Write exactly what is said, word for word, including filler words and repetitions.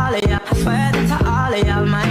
all of ya, I swear that to all of ya, my